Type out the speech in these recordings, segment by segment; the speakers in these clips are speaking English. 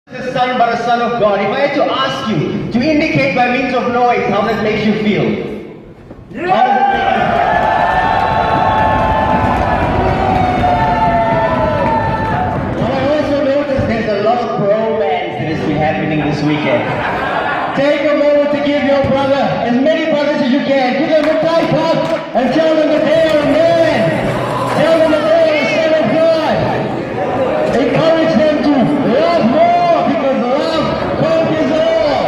The Son but a Son of God. If I had to ask you to indicate by means of noise how that makes you feel. Yeah! How does it make you feel? Well, I also noticed there's a lot of bromance that has been happening this weekend. Take a moment to give your brother, as many brothers as you can, give them a tight hug and tell them that they are a man. Tell them that they are a Son of God. Encourage them to love more because love conquers all.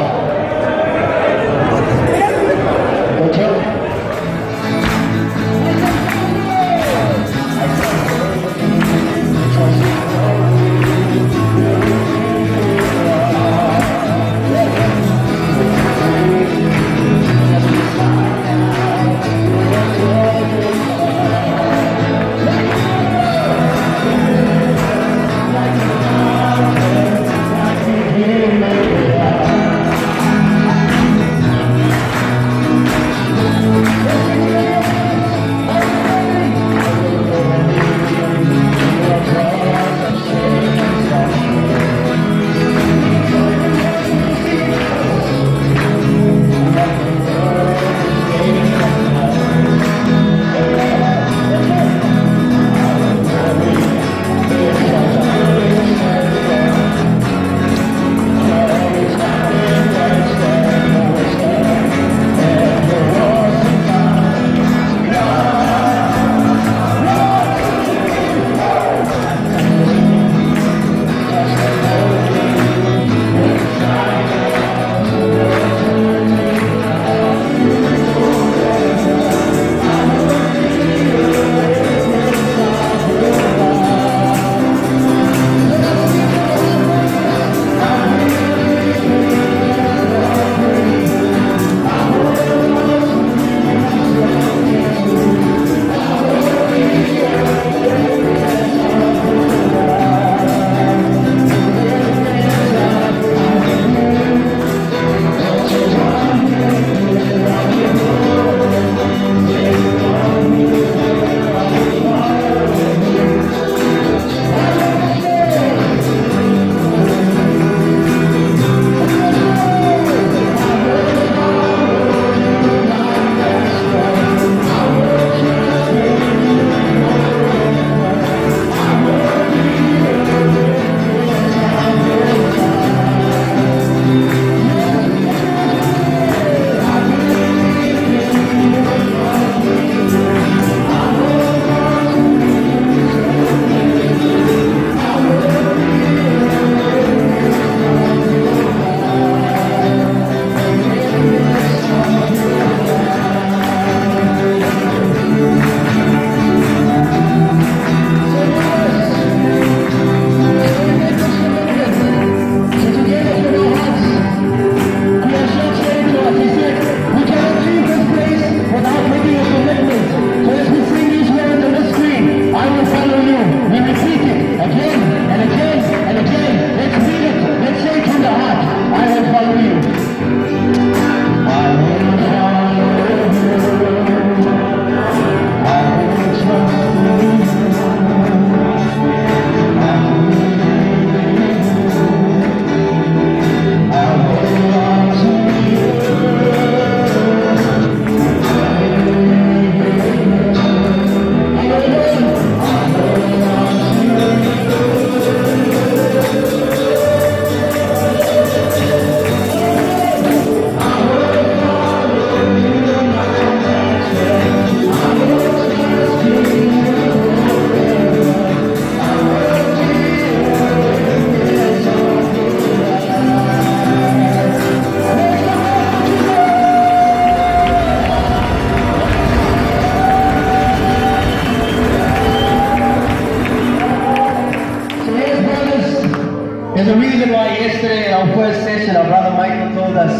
There's a reason why yesterday in our first session, our brother Michael told us,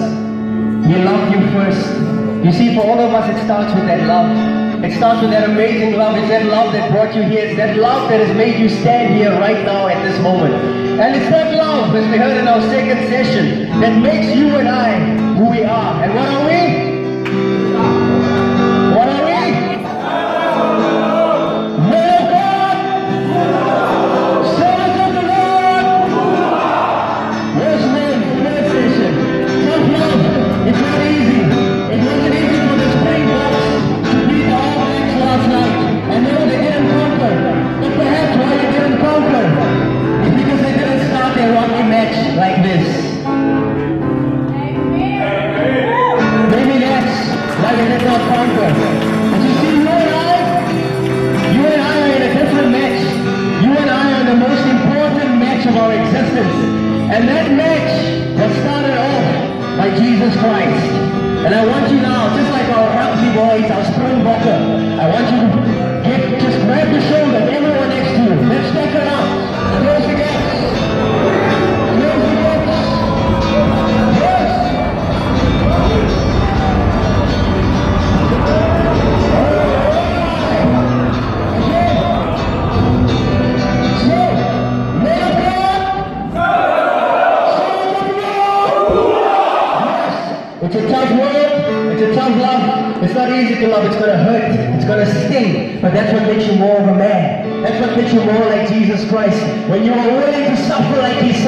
we love you first. You see, for all of us, it starts with that love. It starts with that amazing love. It's that love that brought you here. It's that love that has made you stand here right now at this moment. And it's that love, as we heard in our second session, that makes you and I who we are. And what are we? What are we? like this. Maybe that's why they did not conquer. But you see, you and I are in a different match. You and I are in the most important match of our existence. And that match was started off by Jesus Christ. And I want you now, just like our rugby boys, our Springbokker, I want you to just grab the shoulder of everyone next to you. Let's stack it up. Close the gaps. Close the gaps. Yes. It's a tough world, it's a tough love. It's not easy to love, it's going to hurt, it's going to sting. But that's what makes you more of a man. That's what makes you more like Jesus Christ. When you are willing to suffer like He